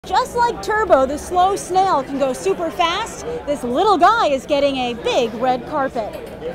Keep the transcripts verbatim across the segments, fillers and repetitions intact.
Just like Turbo, the slow snail can go super fast, this little guy is getting a big red carpet.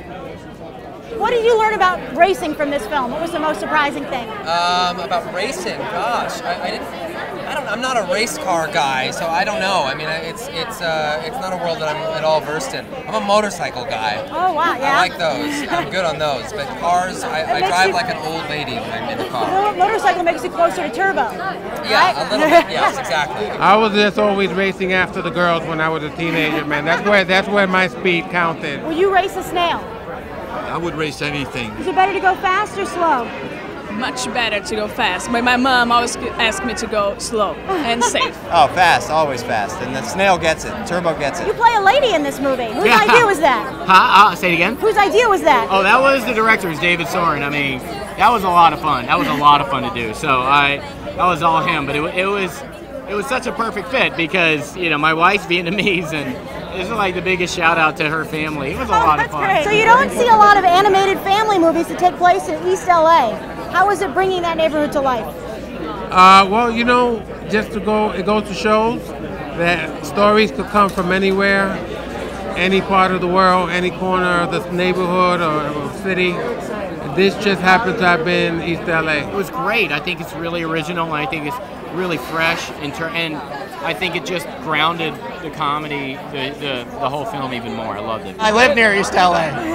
What did you learn about racing from this film? What was the most surprising thing? Um, about racing, gosh, I, I didn't. I don't. I'm not a race car guy, so I don't know. I mean, it's it's uh, it's not a world that I'm at all versed in. I'm a motorcycle guy. Oh wow, yeah. I like those. I'm good on those. But cars, I, I drive you, like an old lady when I'm in the car. The motorcycle makes you closer to Turbo. Yeah, right? a little bit. Yes, exactly. I was just always racing after the girls when I was a teenager, man. That's where that's where my speed counted. Will you race a snail? I would race anything. Is it better to go fast or slow? Much better to go fast. But my mom always asked me to go slow and safe. Oh, fast, always fast. And the snail gets it. Turbo gets it. You play a lady in this movie. Whose Yeah. idea was that? Huh? Uh, say it again? Whose idea was that? Oh, that was the director's, David Soren. I mean, that was a lot of fun. That was a lot of fun to do. So I, that was all him. But it, it was, it was such a perfect fit because you know my wife's Vietnamese and. This is like the biggest shout out to her family. It was a oh, lot that's of fun. Great. So you don't see a lot of animated family movies that take place in East L A. How is it bringing that neighborhood to life? Uh, well, you know, just to go, it goes to shows that stories could come from anywhere, any part of the world, any corner of the neighborhood or, or city. This just happens to have been East L A. It was great. I think it's really original. I think it's really fresh in ter- and I think it just grounded the comedy, the, the, the whole film even more. I loved it. I live near East L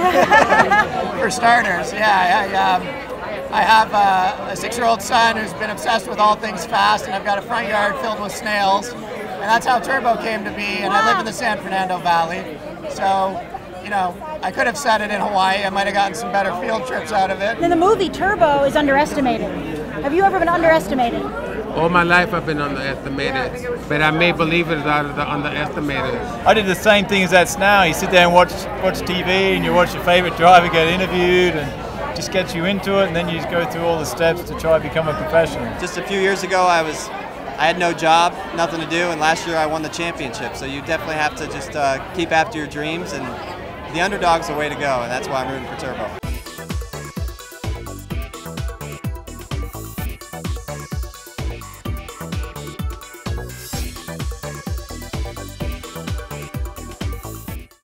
A, for starters. Yeah, I, um, I have a, a six-year-old son who's been obsessed with all things fast, and I've got a front yard filled with snails, and that's how Turbo came to be, and I live in the San Fernando Valley. So, you know, I could have said it in Hawaii. I might have gotten some better field trips out of it. In the movie, Turbo is underestimated. Have you ever been underestimated? All my life I've been underestimated, but I made believers out of the underestimated. I did the same thing as that snail. You sit there and watch watch T V and you watch your favourite driver get interviewed and just gets you into it, and then you just go through all the steps to try to become a professional. Just a few years ago I was, I had no job, nothing to do, and last year I won the championship. So you definitely have to just uh, keep after your dreams, and the underdog's the way to go, and that's why I'm rooting for Turbo.